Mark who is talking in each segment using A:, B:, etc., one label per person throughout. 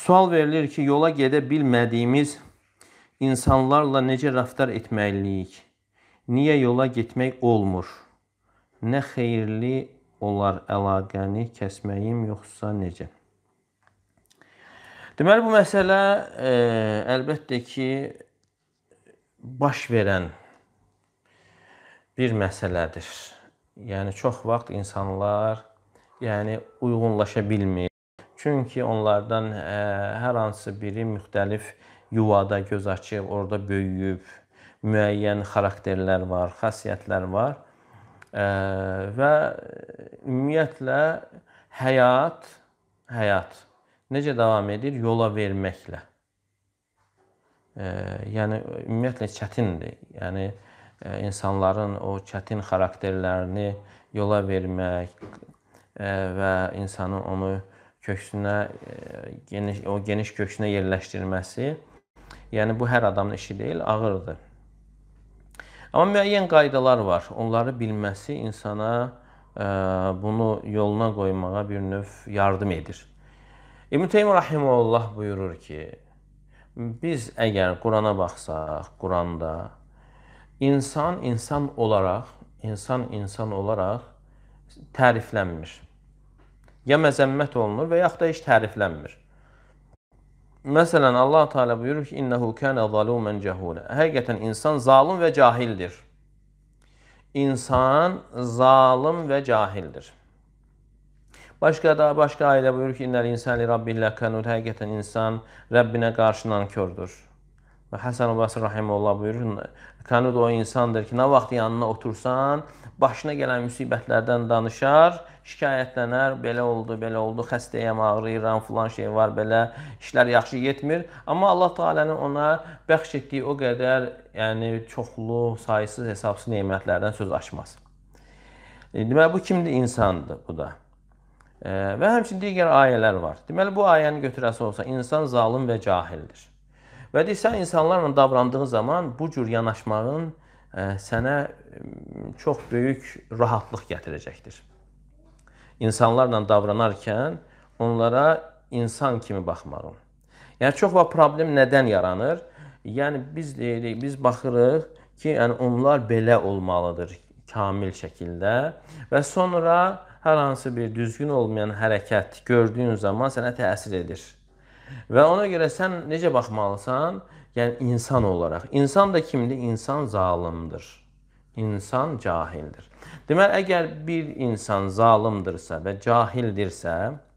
A: Sual verilir ki, yola gedə bilmədiyimiz insanlarla necə rəftar etməliyik? Niyə yola getmək olmur? Nə xeyirli olar əlaqəni kəsməyim, yoxsa necə? Deməli, bu məsələ əlbəttə ki, baş verən bir məsələdir. Yəni, çox vaxt insanlar uyğunlaşa bilmir. Çünki onlardan hər hansı biri müxtəlif yuvada göz açıb, orada böyüyüb, müəyyən xarakterlər var, xasiyyətlər var və ümumiyyətlə həyat necə davam edir? Yola verməklə. Yəni, ümumiyyətlə çətindir. Yəni, insanların o çətin xarakterlərini yola vermək və insanın onu köksünə, o geniş köksünə yerləşdirməsi, yəni bu hər adamın işi deyil, ağırdır. Amma müəyyən qaydalar var. Onları bilməsi insana bunu yoluna qoymağa bir növ yardım edir. İbn Teymiyyə Rahiməhullah buyurur ki, biz əgər Qurana baxsaq, Quranda insan olaraq təriflənmir. Ya məzəmmət olunur və yaxud da heç təriflənmir. Məsələn, Allah Teala buyurur ki, İnnehu kana zalumen cehula. Həqiqətən insan zalım və cahildir. İnsan zalım və cahildir. Başqa ayədə buyurur ki, İnnel insan li rabbihi lekanud. Həqiqətən insan Rəbbinə qarşı nankördür. Və Həsən-i Basri Rahiməhullah buyurur, kanud o insandır ki, nə vaxt yanına otursan, başına gələn müsibətlərdən danışar, şikayətlənər, belə oldu, xəstəyəm, ağrıyıram, filan şey var, belə işlər yaxşı getmir. Amma Allah Teala'nın ona bəxş etdiyi o qədər çoxlu, sayısız, hesabsız nemətlərdən söz açmaz. Deməli, bu kimdir? İnsandır bu da. Və həmçinin digər ayələr var. Deməli, bu ayəni götürəsi olsa, insan zalım və cahildir. Və sən insanlarla davrandığı zaman bu cür yanaşmağın sənə çox böyük rahatlıq gətirəcəkdir. İnsanlarla davranarkən onlara insan kimi baxmağın. Yəni, çox vaxt problem nədən yaranır? Yəni, biz baxırıq ki, onlar belə olmalıdır kamil şəkildə və sonra hər hansı bir düzgün olmayan hərəkət gördüyün zaman sənə təsir edir. Və ona görə sən necə baxmalısan? Yəni, insan olaraq. İnsan da kimdir? İnsan zalımdır. İnsan cahildir. Deməli, əgər bir insan zalımdırsa və cahildirsə,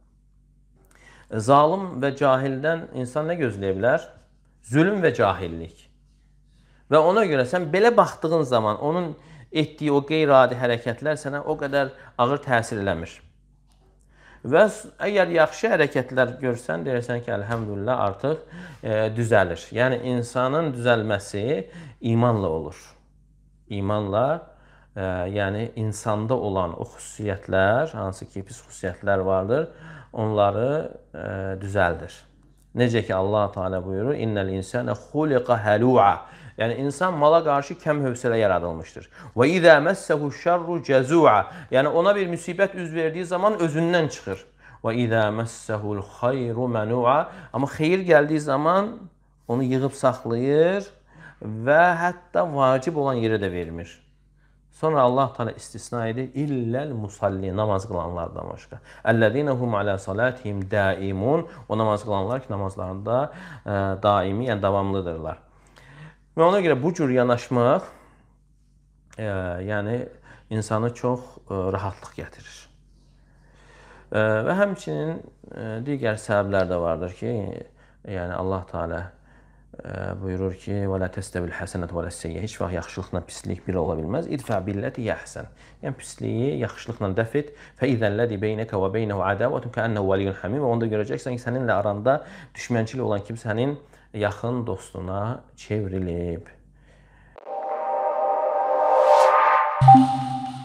A: zalım və cahildən insan nə gözləyə bilər? Zülm və cahillik. Və ona görə sən belə baxdığın zaman onun etdiyi o qeyri-adi hərəkətlər sənə o qədər ağır təsir eləmir. Və əgər yaxşı hərəkətlər görsən, deyirsən ki, əlhəmdülillah artıq düzəlir. Yəni, insanın düzəlməsi imanla olur. İmanla, yəni insanda olan o xüsusiyyətlər, hansı ki, pis xüsusiyyətlər vardır, onları düzəldir. Necə ki, Allah Teala buyurur, İnnel insane xuliqa halu'a. Yəni, insan mala qarşı kəm hövsələ yaradılmışdır. Və izə məsəhu şərru cəzu'a. Yəni, ona bir müsibət üz verdiyi zaman özündən çıxır. Və izə məsəhul xayru mənu'a. Amma xeyir gəldiyi zaman onu yığıb saxlayır və hətta vacib olan yerə də vermir. Sonra Allah Teala istisna edir. İlləl musalli, namaz qılanlardan başqa. Əlləzinəhum alə salatihim daimun. O namaz qılanlar ki, namazlarında daimi, yəni davamlıdırlar. Və ona görə bu cür yanaşmaq yəni insanı çox rahatlıq gətirir. Və həmçinin digər səbəblər də vardır ki, yəni Allah Teala buyurur ki, وَلَا تَسْتَوِ الْحَسَنَةُ وَلَا السَّيِّئَةُ. Heç vaxt yaxşılıqla pislik bir ola bilməz. İdfə billəti yəhsən. Yəni pisliyi yaxşılıqla dəf et. فَإِذَا الَّذِي بَيْنَكَ وَبَيْنَهُ عَدَاوَةٌ كَأَنَّهُ وَلِيٌّ حَمِيمٌ. Və onda görəcəksən ki, səninlə aranda düşmənçilik olan kim sənin yaxın dostuna çevrilib.